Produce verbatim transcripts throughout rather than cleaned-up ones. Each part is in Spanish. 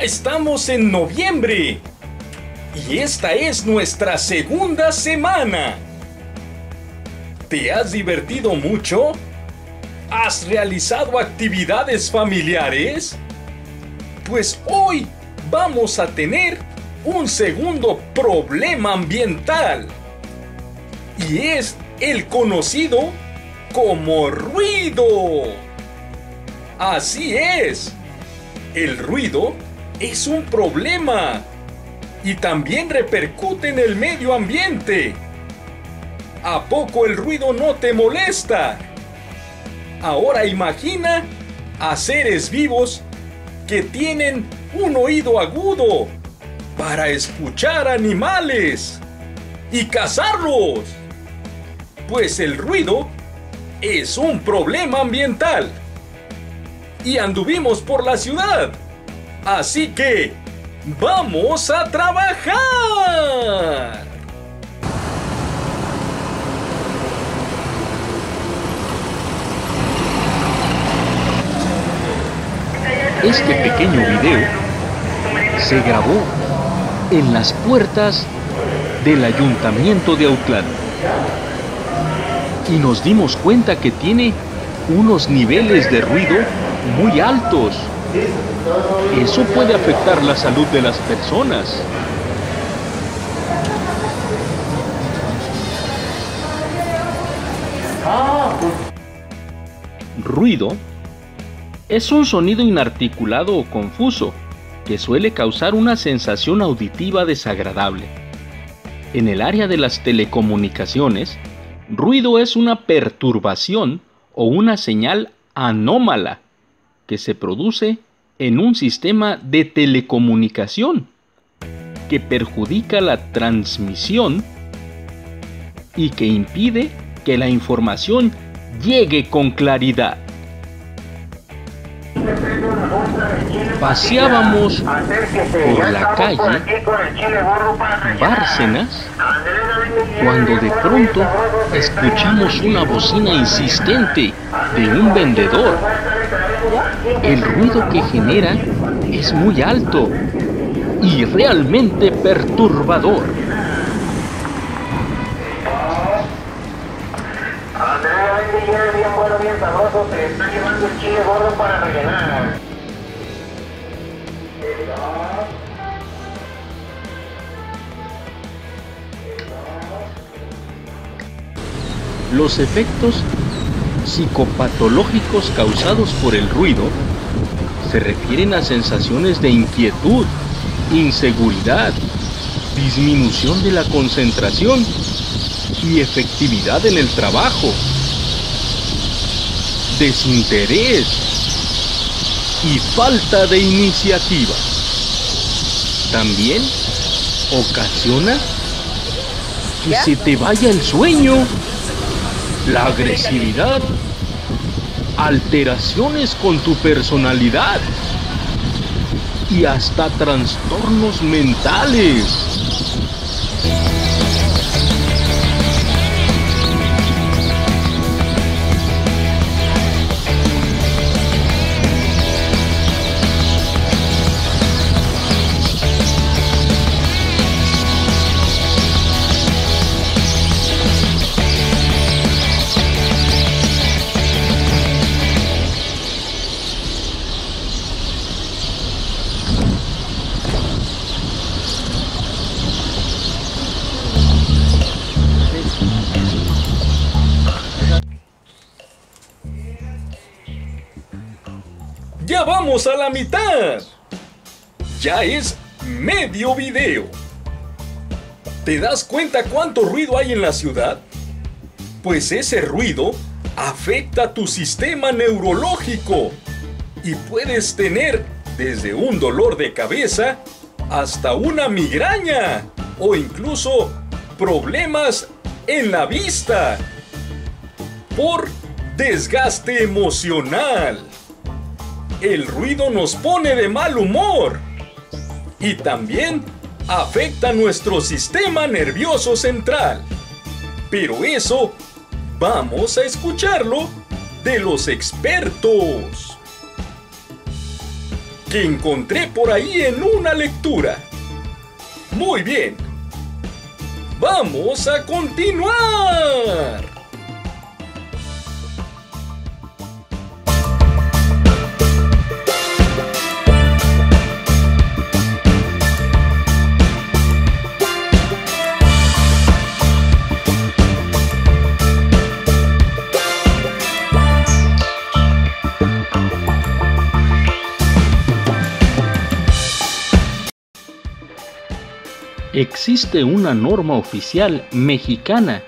estamos en noviembre y esta es nuestra segunda semana. ¿Te has divertido mucho? ¿Has realizado actividades familiares? Pues hoy vamos a tener un segundo problema ambiental y es el conocido como ruido. Así es, el ruido es un problema y también repercute en el medio ambiente. ¿A poco el ruido no te molesta? Ahora imagina a seres vivos que tienen un oído agudo para escuchar animales y cazarlos. Pues el ruido es un problema ambiental. Y anduvimos por la ciudad. Así que ¡vamos a trabajar! Este pequeño video se grabó en las puertas del Ayuntamiento de Autlán y nos dimos cuenta que tiene unos niveles de ruido muy altos. Eso puede afectar la salud de las personas. Ruido es un sonido inarticulado o confuso que suele causar una sensación auditiva desagradable. En el área de las telecomunicaciones, ruido es una perturbación o una señal anómala que se produce en un sistema de telecomunicación que perjudica la transmisión y que impide que la información llegue con claridad. Paseábamos por la calle Bárcenas cuando de pronto escuchamos una bocina insistente de un vendedor. El ruido que genera es muy alto y realmente perturbador. Bien bueno, bien sabroso, se está llevando el chile gordo para rellenar. Los efectos psicopatológicos causados por el ruido se refieren a sensaciones de inquietud, inseguridad, disminución de la concentración y efectividad en el trabajo, desinterés y falta de iniciativa. También ocasiona que se te vaya el sueño, la agresividad, alteraciones con tu personalidad y hasta trastornos mentales. ¡Ya vamos a la mitad! Ya es medio video. ¿Te das cuenta cuánto ruido hay en la ciudad? Pues ese ruido afecta tu sistema neurológico y puedes tener desde un dolor de cabeza hasta una migraña o incluso problemas en la vista por desgaste emocional. El ruido nos pone de mal humor y también afecta nuestro sistema nervioso central. Pero eso vamos a escucharlo de los expertos. que encontré por ahí en una lectura. Muy bien. ¡Vamos a continuar! Existe una norma oficial mexicana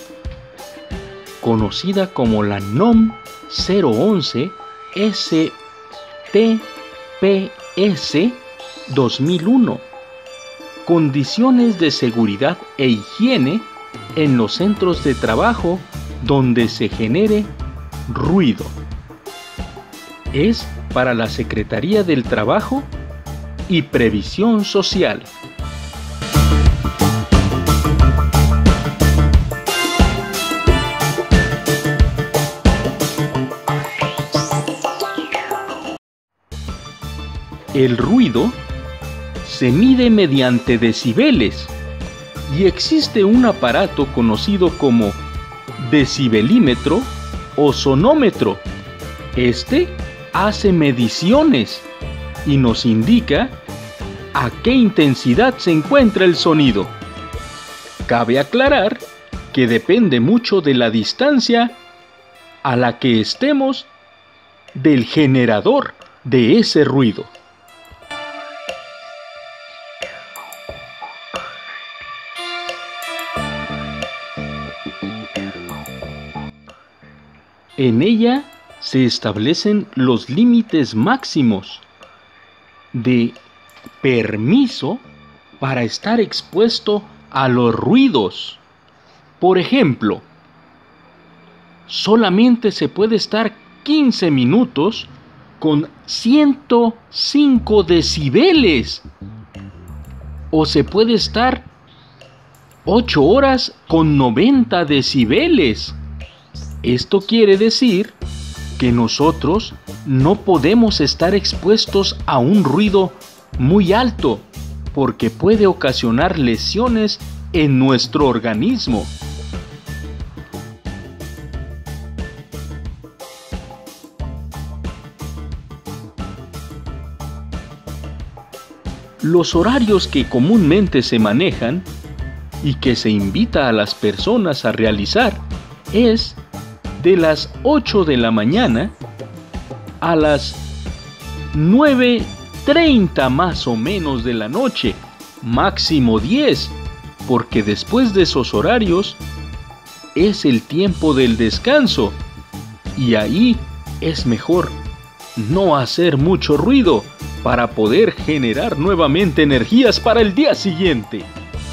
conocida como la N O M cero once S T P S dos mil uno, condiciones de seguridad e higiene en los centros de trabajo donde se genere ruido. Es para la Secretaría del Trabajo y Previsión Social. El ruido se mide mediante decibeles y existe un aparato conocido como decibelímetro o sonómetro. Este hace mediciones y nos indica a qué intensidad se encuentra el sonido. Cabe aclarar que depende mucho de la distancia a la que estemos del generador de ese ruido. En ella se establecen los límites máximos de permiso para estar expuesto a los ruidos. Por ejemplo, solamente se puede estar quince minutos con ciento cinco decibeles, o se puede estar ocho horas con noventa decibeles. Esto quiere decir que nosotros no podemos estar expuestos a un ruido muy alto porque puede ocasionar lesiones en nuestro organismo. Los horarios que comúnmente se manejan y que se invita a las personas a realizar es de las ocho de la mañana a las nueve treinta más o menos de la noche, máximo diez, porque después de esos horarios es el tiempo del descanso y ahí es mejor no hacer mucho ruido para poder generar nuevamente energías para el día siguiente.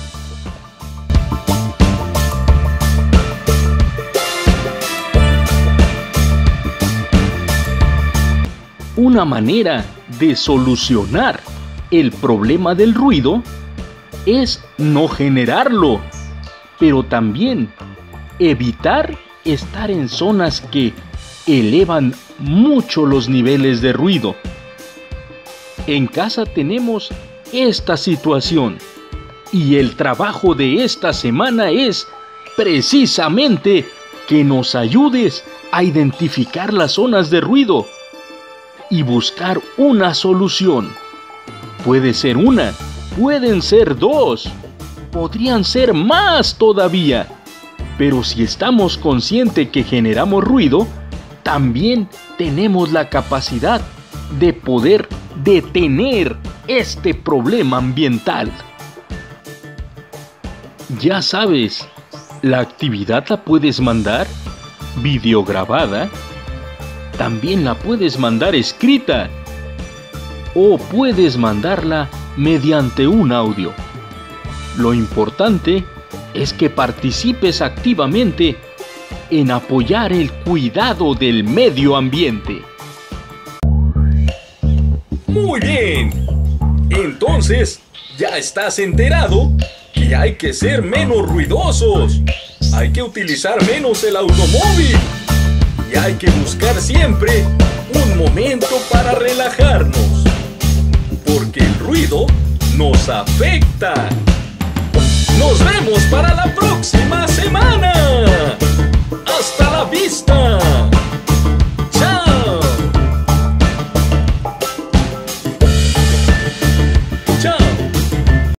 Una manera de solucionar el problema del ruido es no generarlo, pero también evitar estar en zonas que elevan mucho los niveles de ruido. En casa tenemos esta situación y el trabajo de esta semana es precisamente que nos ayudes a identificar las zonas de ruido y buscar una solución. Puede ser una, pueden ser dos, podrían ser más todavía. Pero si estamos conscientes que generamos ruido, también tenemos la capacidad de poder detener este problema ambiental. Ya sabes, la actividad la puedes mandar videograbada, también la puedes mandar escrita o puedes mandarla mediante un audio. Lo importante es que participes activamente en apoyar el cuidado del medio ambiente. Muy bien. Entonces, ya estás enterado que hay que ser menos ruidosos. Hay que utilizar menos el automóvil. Y hay que buscar siempre un momento para relajarnos. porque el ruido nos afecta. Nos vemos para la próxima semana.